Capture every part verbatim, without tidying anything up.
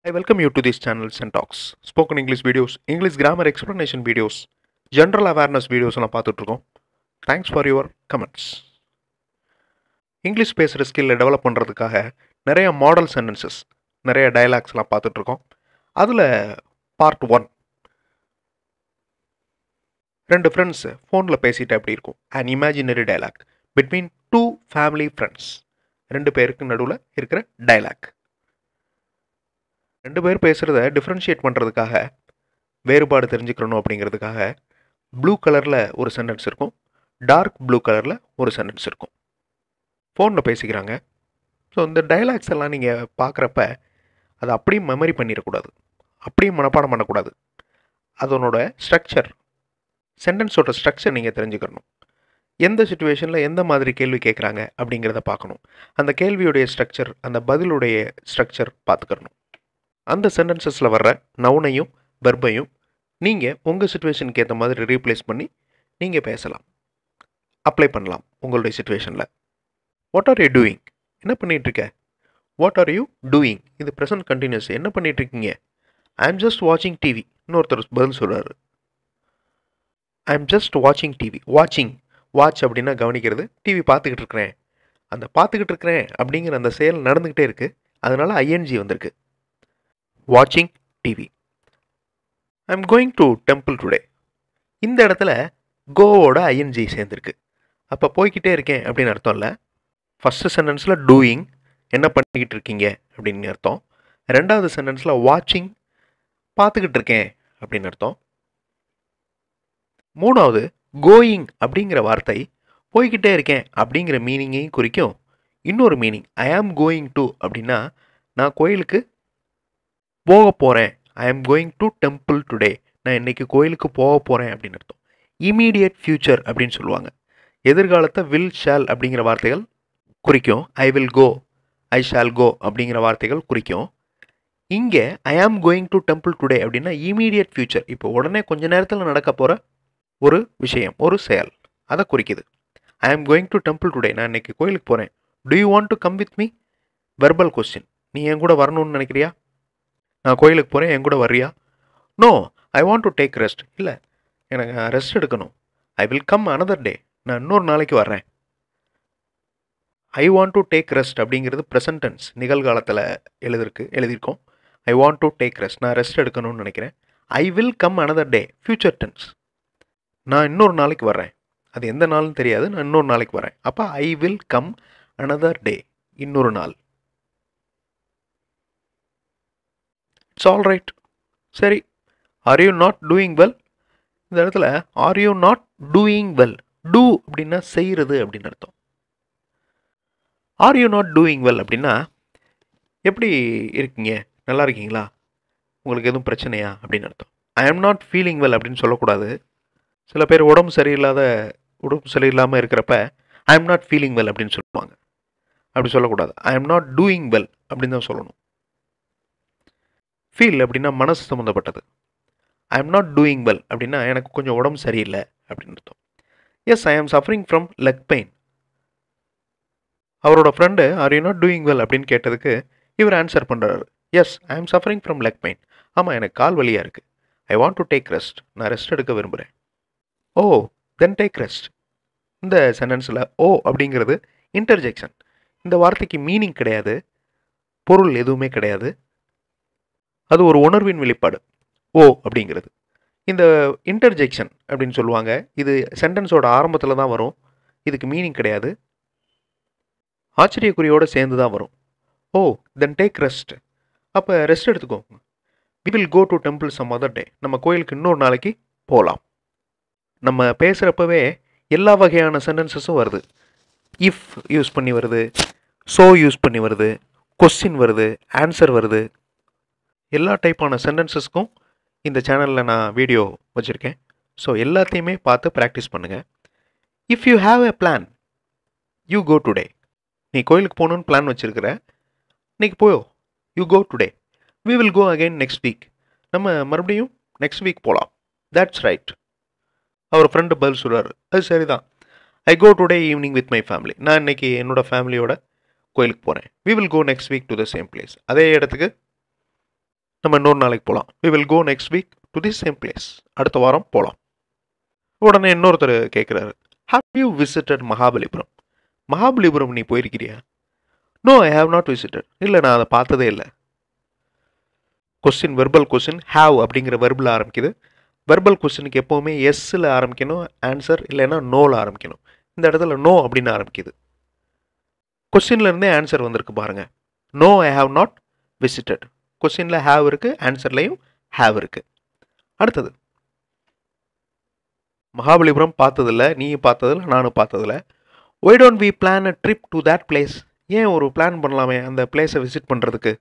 I welcome you to this channel Sen Talks. Spoken English videos, English grammar explanation videos, general awareness videos எல்லாம் பார்த்துட்டு இருக்கோம். Thanks for your comments. English பேசுகிற ஸ்கில்லை develop பண்ணுறதுக்காக நிறைய model sentences, நிறைய டயலாக்ஸ்லாம் பார்த்துட்டு இருக்கோம். அதில் பார்ட் ஒன், ரெண்டு ஃப்ரெண்ட்ஸ் ஃபோனில் பேசிட்டு அப்படி இருக்கும். an imaginary dialogue between two family friends. ரெண்டு பேருக்கு நடுவில் இருக்கிற டயலாக். ரெண்டு பேர் பேசுகிறத டிஃப்ரென்ஷியேட் பண்ணுறதுக்காக, வேறுபாடு தெரிஞ்சுக்கணும் அப்படிங்கிறதுக்காக ப்ளூ கலரில் ஒரு சென்டென்ஸ் இருக்கும், டார்க் ப்ளூ கலரில் ஒரு சென்டென்ஸ் இருக்கும். ஃபோனில் பேசிக்கிறாங்க. ஸோ இந்த டைலாக்ஸ் எல்லாம் நீங்கள் பார்க்குறப்ப அதை அப்படியே மெமரி பண்ணிடக்கூடாது, அப்படியே மனப்பாடம் பண்ணக்கூடாது. அதனோட ஸ்ட்ரக்சர், சென்டென்ஸோட ஸ்ட்ரக்சர் நீங்கள் தெரிஞ்சுக்கணும். எந்த சுச்சுவேஷனில் எந்த மாதிரி கேள்வி கேட்குறாங்க அப்படிங்கிறத பார்க்கணும். அந்த கேள்வியுடைய ஸ்ட்ரக்சர், அந்த பதிலுடைய ஸ்ட்ரக்சர் பார்த்துக்கணும். அந்த சென்டென்சஸில் வர்ற நவுனையும் வெர்பையும் நீங்கள் உங்கள் சுச்சுவேஷனுக்கு ஏற்ற மாதிரி ரீப்ளேஸ் பண்ணி நீங்கள் பேசலாம், அப்ளை பண்ணலாம் உங்களுடைய சுச்சுவேஷனில். What are you doing? என்ன பண்ணிகிட்ருக்க? What are you doing? இது ப்ரெசன்ட் கண்டினியூஸ். என்ன பண்ணிகிட்ருக்கீங்க? ஐ எம் ஜஸ்ட் வாட்சிங் டிவி. இன்னொருத்தர் பதில் சொல்கிறாரு, ஐ எம் ஜஸ்ட் வாட்சிங் டிவி. வாட்சிங், வாட்ச் அப்படின்னா கவனிக்கிறது. டிவி பார்த்துக்கிட்டு இருக்கிறேன். அந்த பார்த்துக்கிட்டு இருக்கிறேன் அப்படிங்கிற அந்த செயல் நடந்துக்கிட்டே இருக்குது, அதனால் ஐஎன்ஜி வந்திருக்கு. வாட்சிங் TV. I am going to temple today. இந்த இடத்துல கோவோட ஐஎன்ஜி சேர்ந்துருக்கு. அப்போ போய்கிட்டே இருக்கேன் அப்படின்னு அர்த்தம் இல்லை. ஃபஸ்ட்டு சென்டென்ஸில் டூயிங், என்ன பண்ணிக்கிட்டு இருக்கீங்க அப்படின்னு அர்த்தம். ரெண்டாவது சென்டென்ஸில் வாட்சிங், பார்த்துக்கிட்டு இருக்கேன் அப்படின்னு அர்த்தம். மூணாவது கோயிங் அப்படிங்கிற வார்த்தை போய்கிட்டே இருக்கேன் அப்படிங்கிற மீனிங்கையும் குறிக்கும். இன்னொரு meaning, I am going to அப்படின்னா நான் கோயிலுக்கு போக போகிறேன். ஐ am going to temple today, நான் இன்றைக்கி கோயிலுக்கு போக போகிறேன் அப்படின்னு அர்த்தம். இமீடியட் ஃப்யூச்சர் அப்படின்னு சொல்லுவாங்க. எதிர்காலத்தை வில் ஷால் அப்படிங்கிற வார்த்தைகள் குறிக்கும். I will go, I shall கோ அப்படிங்கிற வார்த்தைகள் குறிக்கும். இங்கே I am going to temple today அப்படின்னா இமீடியட் ஃப்யூச்சர், இப்போ உடனே கொஞ்ச நேரத்தில் நடக்க போகிற ஒரு விஷயம், ஒரு செயல், அதை குறிக்குது. ஐ am going to temple today, நான் இன்றைக்கி கோயிலுக்கு போகிறேன். Do you want to come with me? Verbal question, நீ என் கூட வரணும்னு நினைக்கிறியா? நான் கோயிலுக்கு போகிறேன், என் கூட வர்றியா? No, I want to take rest. இல்லை, எனக்கு ரெஸ்ட் எடுக்கணும். I will come another day, நான் இன்னொரு நாளைக்கு வர்றேன். I want to take rest அப்படிங்கிறது ப்ரெசன்ட் டென்ஸ், நிகழ்காலத்தில் எழுதிருக்கு எழுதியிருக்கோம். I want to take rest, நான் ரெஸ்ட் எடுக்கணும்னு நினைக்கிறேன். I will come another day, future tense, நான் இன்னொரு நாளைக்கு வர்றேன். அது எந்த நாள்னு தெரியாது, நான் இன்னொரு நாளைக்கு வரேன். அப்போ I will come another day, இன்னொரு நாள். It's all right. சரி, are you not doing well? இந்த இடத்துல are you not doing well, do அப்படின்னா செய்கிறது அப்படின்னு அர்த்தம். Are you not doing well அப்படின்னா எப்படி இருக்கீங்க, நல்லா இருக்கீங்களா, உங்களுக்கு எதுவும் பிரச்சனையா அப்படின்னு அர்த்தம். ஐ ஆம் நாட் ஃபீலிங் வெல் அப்படின்னு சொல்லக்கூடாது. சில பேர் உடம்பு சரியில்லாத உடம்பு சரியில்லாமல் இருக்கிறப்ப ஐ ஆம் நாட் ஃபீலிங் வெல் அப்படின்னு சொல்லுவாங்க. அப்படி சொல்லக்கூடாது. ஐ ஆம் நாட் டூயிங் வெல் அப்படின்னு தான் சொல்லணும். ஃபீல் அப்படின்னா மனசு சம்மந்தப்பட்டது. I am not doing well அப்படின்னா எனக்கு கொஞ்சம் உடம்பு சரியில்லை அப்படின்னு அர்த்தம். Yes, I am suffering from leg pain. அவரோட friend are you not doing well அப்படின்னு கேட்டதுக்கு இவர் ஆன்சர் பண்ணுறாரு, S, I am suffering from leg pain. ஆமாம், எனக்கு கால் வலியாக இருக்குது. I want to take rest, நான் ரெஸ்ட் எடுக்க விரும்புகிறேன். Oh, then take rest. இந்த சென்டென்ஸில் ஓ அப்படிங்கிறது இன்டர்ஜெக்ஷன். இந்த வார்த்தைக்கு மீனிங் கிடையாது, பொருள் எதுவுமே கிடையாது. அது ஒரு உணர்வின் வெளிப்பாடு, ஓ அப்படிங்கிறது. இந்த இன்டர்ஜெக்ஷன் அப்படின்னு சொல்லுவாங்க. இது சென்டென்ஸோட ஆரம்பத்தில் தான் வரும். இதுக்கு மீனிங் கிடையாது, ஆச்சரியக்குறியோடு சேர்ந்து தான் வரும். ஓ, தென் டேக் ரெஸ்ட், அப்போ ரெஸ்ட் எடுத்துக்கோங்க. We will go to temple some other day, நம்ம கோயிலுக்கு இன்னொரு நாளைக்கு போகலாம். நம்ம பேசுகிறப்பவே எல்லா வகையான சென்டென்சஸும் வருது. இஃப் யூஸ் பண்ணி வருது, ஸோ யூஸ் பண்ணி வருது, கொஸ்டின் வருது, ஆன்சர் வருது. எல்லா டைப்பான சென்டென்சஸ்க்கும் இந்த சேனலில் நான் வீடியோ வச்சுருக்கேன். ஸோ எல்லாத்தையுமே பார்த்து ப்ராக்டிஸ் பண்ணுங்கள். If you have a plan, you go today. நீ கோயிலுக்கு போகணுன்னு பிளான் வச்சுருக்கிற, இன்றைக்கி போயோ, you go today. We will go again next week, நம்ம மறுபடியும் நெக்ஸ்ட் வீக் போகலாம். That's right. அவர் ஃப்ரெண்டு பதில் சொல்கிறார், அது சரிதான். I go today evening with my family, நான் இன்றைக்கி என்னோடய ஃபேமிலியோட கோயிலுக்கு போகிறேன். We will go next week to the same place, அதே இடத்துக்கு நம்ம இன்னொரு நாளைக்கு போகலாம். we will go next week to this same place. அடுத்த வாரம் போகலாம். உடனே இன்னொருத்தர் கேட்குறாரு, have you visited Mahabalipuram? Mahabalipuram நீ போயிருக்கிறியா? no I have not visited. இல்லை நான் அதை பார்த்ததே இல்லை. கொஸ்டின் வெர்பல் கொஸ்டின் have அப்படிங்கிற வெர்பில் ஆரம்பிக்குது. வெர்பல் கொஸ்டினுக்கு எப்போவுமே எஸ்ஸில் ஆரம்பிக்கணும் ஆன்சர், இல்லைன்னா நோவில் ஆரம்பிக்கணும். இந்த இடத்துல நோ அப்படின்னு ஆரம்பிக்குது. கொஸ்டின்லேருந்தே ஆன்சர் வந்திருக்கு பாருங்கள். No I have not visited. கொஸ்டினில் ஹாவ் இருக்குது, ஆன்சர்லையும் ஹாவ் இருக்குது. அடுத்தது, மகாபலிபுரம் பார்த்ததில்ல, நீயும் பார்த்ததில்ல, நானும் பார்த்ததில்ல. Why don't we plan a trip to that place? ஏன் ஒரு பிளான் பண்ணலாமே அந்த பிளேஸை விசிட் பண்ணுறதுக்கு?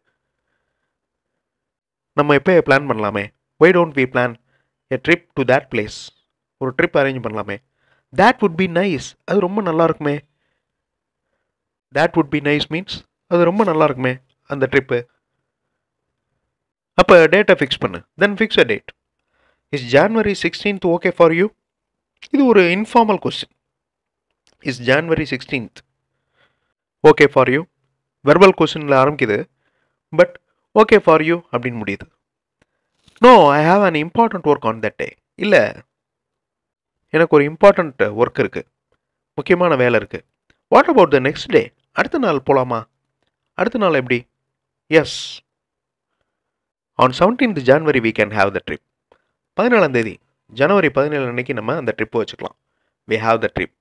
நம்ம எப்போ பிளான் பண்ணலாமே. Why don't we plan a trip to that place? ஒரு ட்ரிப் அரேஞ்ச் பண்ணலாமே. That would be nice. அது ரொம்ப நல்லா இருக்குமே. That would be nice means அது ரொம்ப நல்லா இருக்குமே அந்த ட்ரிப்பு. அப்போ டேட்டை ஃபிக்ஸ் பண்ணு. Then fix a date. Is January sixteenth okay for you? இது ஒரு informal question. Is January sixteenth okay for you? Verbal கொஸ்டினில் ஆரம்பிக்குது, பட் ஓகே ஃபார் யூ அப்படின்னு முடியுது. No I have an important work on that day. இல்லை, எனக்கு ஒரு important work இருக்குது, முக்கியமான வேலை இருக்குது. What about the next day? அடுத்த நாள் போகலாமா? அடுத்த நாள் எப்படி? Yes, on seventeenth January we can have the trip. பதினேழாம் தேதி ஜனவரி பதினேழு அன்னைக்கு நம்ம அந்த ட்ரிப்பை வச்சுக்கலாம். We have the trip.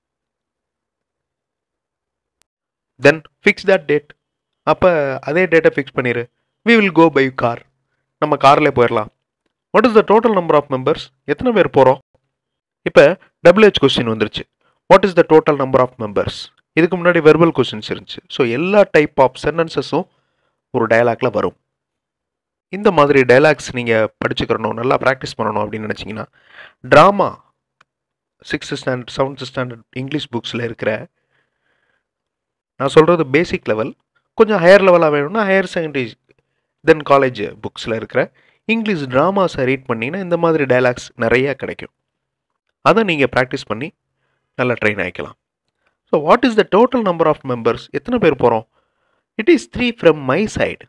Then fix that date. அப்போ அதே டேட்டை ஃபிக்ஸ் பண்ணிடு. We will go by car. நம்ம கார்லேயே போயிடலாம். What is the total number of members? எத்தனை பேர் போகிறோம்? இப்போ டபுள்ஹெச் கொஸ்டின் வந்துருச்சு. What is the total number of members? இதுக்கு முன்னாடி வெர்பல் கொஸ்டின்ஸ் இருந்துச்சு. ஸோ எல்லா டைப் ஆஃப் சென்டென்சஸும் ஒரு டயலாக்ல வரும். இந்த மாதிரி டயலாக்ஸ் நீங்கள் படிச்சுக்கிறணும், நல்லா ப்ராக்டிஸ் பண்ணணும் அப்படின்னு நினச்சிங்கன்னா, drama sixth standard seventh standard English புக்ஸில் இருக்கிற, நான் சொல்கிறது பேசிக் லெவல், கொஞ்சம் ஹையர் லெவலாக வேணும்னா ஹையர் செகண்டரி தென் காலேஜ் புக்ஸில் இருக்கிற இங்கிலீஷ் ட்ராமாஸை ரீட் பண்ணிங்கன்னா இந்த மாதிரி டயலாக்ஸ் நிறையா கிடைக்கும். அதை நீங்கள் ப்ராக்டிஸ் பண்ணி நல்லா ட்ரெயின் ஆகிக்கலாம். So what is the total number of members? எத்தனை பேர் போகிறோம்? It is three from my side.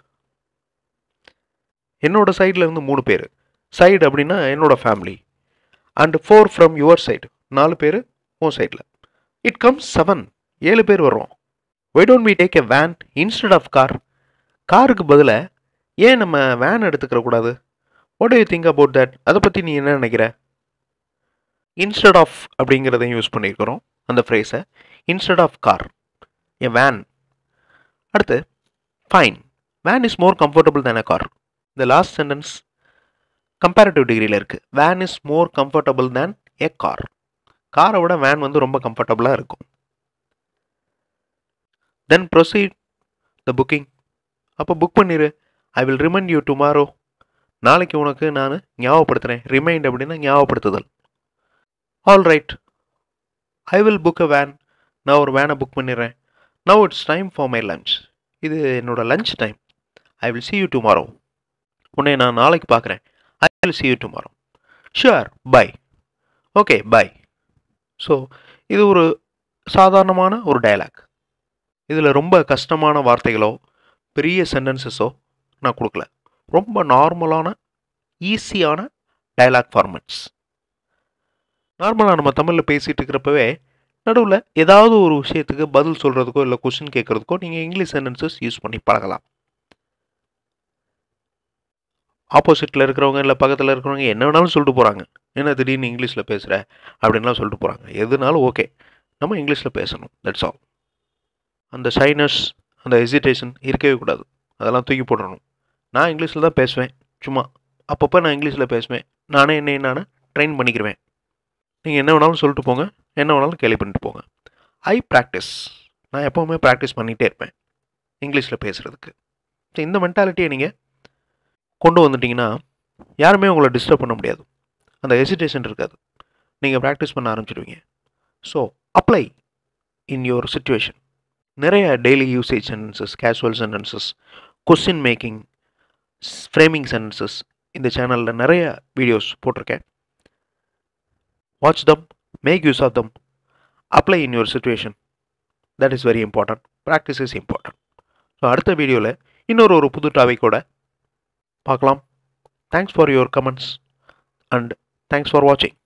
என்னோட சைடில் இருந்து மூணு பேர். சைடு அப்படின்னா என்னோட family. And four from your side, நாலு பேர் உன் சைடில். இட் கம்ஸ் செவன், ஏழு பேர் வர்றோம். Why don't we take a van instead of car? காருக்கு பதிலாக ஏன் நம்ம வேன் எடுத்துக்கிற கூடாது? What do you think about that? அதை பற்றி நீ என்ன நினைக்கிற? இன்ஸ்டெட் ஆஃப் அப்படிங்கிறதையும் யூஸ் பண்ணியிருக்கிறோம் அந்த ஃப்ரேஸை. Instead of car, a van. அடுத்து, fine, van is more comfortable than a car. இந்த லாஸ்ட் சென்டென்ஸ் கம்பேரிட்டிவ் டிகிரியில் இருக்குது. Van is more comfortable than a car. காரை விட வேன் வந்து ரொம்ப கம்ஃபர்டபுளாக இருக்கும். Then proceed the booking. அப்போ புக் பண்ணிடு. I will remind you tomorrow. நாளைக்கு உனக்கு நான் ஞாபகப்படுத்துகிறேன். ரிமைண்ட் அப்படின்னா ஞாபகப்படுத்துதல். All right, I will book a van. நான் ஒரு வேனை புக் பண்ணிடுறேன். Now it's time for my lunch. இது என்னோட lunch time. I will see you tomorrow. உன்னை நான் நாளைக்கு பார்க்குறேன். I will see you tomorrow. Sure, bye. Okay, bye. So இது ஒரு சாதாரணமான ஒரு டயலாக். இதில் ரொம்ப கஷ்டமான வார்த்தைகளோ பெரிய சென்டென்சஸோ நான் கொடுக்கல. ரொம்ப நார்மலான ஈஸியான டயலாக் ஃபார்மேட்ஸ். நார்மலாக நம்ம தமிழில் பேசிகிட்டு இருக்கிறப்பவே நடுவில் ஏதாவது ஒரு விஷயத்துக்கு பதில் சொல்கிறதுக்கோ இல்லை கொஸ்டின் கேட்குறதுக்கோ நீங்கள் இங்கிலீஷ் சென்டென்சஸ் யூஸ் பண்ணி பழகலாம். ஆப்போசிட்டில் இருக்கிறவங்க இல்லை பக்கத்தில் இருக்கிறவங்க என்ன வேணாலும் சொல்லிட்டு போகிறாங்க. என்ன திடீர்னு இங்கிலீஷில் பேசுகிற அப்படின்லாம் சொல்லிட்டு போகிறாங்க. எதுனாலும் ஓகே, நம்ம இங்கிலீஷில் பேசணும். That's all. அந்த ஷைனஸ், அந்த ஹெசிடேஷன் இருக்கவே கூடாது. அதெல்லாம் தூக்கி போடணும். நான் இங்கிலீஷில் தான் பேசுவேன். சும்மா அப்பப்போ நான் இங்கிலீஷில் பேசுவேன். நானே என்னை நான் ட்ரெயின் பண்ணிக்கிடுவேன். நீங்கள் என்ன வேணாலும் சொல்லிட்டு போங்க, என்ன வேணாலும் கேள்வி பண்ணிட்டு போங்க. I practice. நான் எப்போவுமே ப்ராக்டிஸ் பண்ணிகிட்டே இருப்பேன் இங்கிலீஷில் பேசுகிறதுக்கு. ஸோ இந்த மென்டாலிட்டியை நீங்கள் கொண்டு வந்துட்டிங்கன்னா யாருமே உங்களை டிஸ்டர்ப் பண்ண முடியாது. அந்த ஹெசிடேஷன் இருக்காது. நீங்கள் ப்ராக்டிஸ் பண்ண ஆரம்பிச்சிடுவீங்க. So apply in your situation. நிறைய daily usage sentences, casual sentences, question making, framing sentences இந்த சேனலில் நிறைய வீடியோஸ் போட்டிருக்கேன். Watch them, make use of them, apply in your situation. That is very important. Practice is important. So அடுத்த வீடியோவில் இன்னொரு ஒரு புது டாபிக்கோட பார்க்கலாம். Thanks for your comments and thanks for வாட்சிங்.